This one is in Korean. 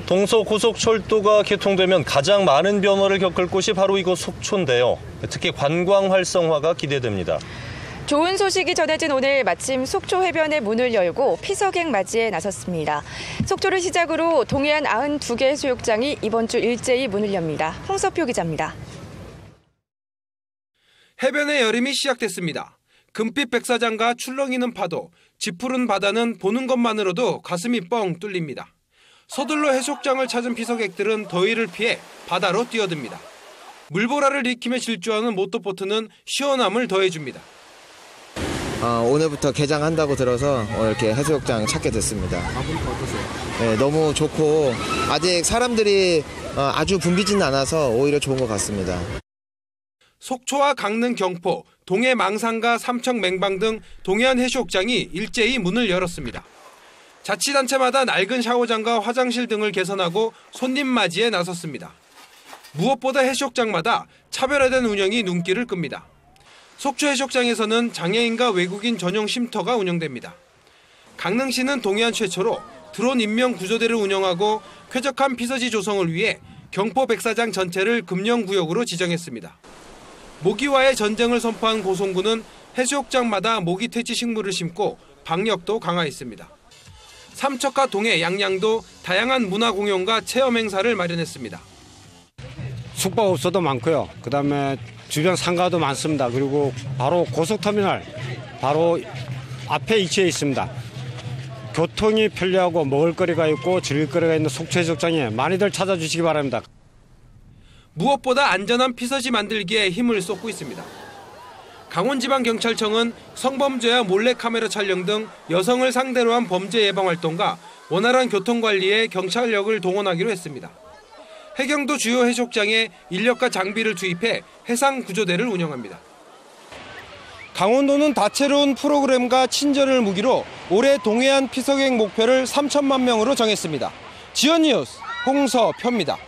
동서고속철도가 개통되면 가장 많은 변화를 겪을 곳이 바로 이곳 속초인데요. 특히 관광 활성화가 기대됩니다. 좋은 소식이 전해진 오늘 마침 속초 해변의 문을 열고 피서객 맞이에 나섰습니다. 속초를 시작으로 동해안 92개 해수욕장이 이번 주 일제히 문을 엽니다. 홍서표 기자입니다. 해변의 여름이 시작됐습니다. 금빛 백사장과 출렁이는 파도, 짙푸른 바다는 보는 것만으로도 가슴이 뻥 뚫립니다. 서둘러 해수욕장을 찾은 피서객들은 더위를 피해 바다로 뛰어듭니다. 물보라를 익히며 질주하는 모터보트는 시원함을 더해줍니다. 오늘부터 개장한다고 들어서 이렇게 해수욕장 찾게 됐습니다. 보니까 어떠세요? 네, 너무 좋고 아직 사람들이 아주 붐비지는 않아서 오히려 좋은 것 같습니다. 속초와 강릉, 경포, 동해 망상과 삼청 맹방 등 동해안 해수욕장이 일제히 문을 열었습니다. 자치단체마다 낡은 샤워장과 화장실 등을 개선하고 손님 맞이에 나섰습니다. 무엇보다 해수욕장마다 차별화된 운영이 눈길을 끕니다. 속초 해수욕장에서는 장애인과 외국인 전용 쉼터가 운영됩니다. 강릉시는 동해안 최초로 드론 인명 구조대를 운영하고 쾌적한 피서지 조성을 위해 경포 백사장 전체를 금연구역으로 지정했습니다. 모기와의 전쟁을 선포한 고성군은 해수욕장마다 모기 퇴치 식물을 심고 방역도 강화했습니다. 삼척과 동해, 양양도 다양한 문화 공연과 체험 행사를 마련했습니다. 숙박업소도 많고요. 그다음에 주변 상가도 많습니다. 그리고 바로 고속터미널 바로 앞에 위치해 있습니다. 교통이 편리하고 먹을거리가 있고 즐길거리가 있는 속초 해수욕장에 많이들 찾아주시기 바랍니다. 무엇보다 안전한 피서지 만들기에 힘을 쏟고 있습니다. 강원지방경찰청은 성범죄와 몰래카메라 촬영 등 여성을 상대로 한 범죄 예방 활동과 원활한 교통관리에 경찰력을 동원하기로 했습니다. 해경도 주요 해수욕장에 인력과 장비를 투입해 해상구조대를 운영합니다. 강원도는 다채로운 프로그램과 친절을 무기로 올해 동해안 피서객 목표를 3천만 명으로 정했습니다. 지연뉴스 홍서표입니다.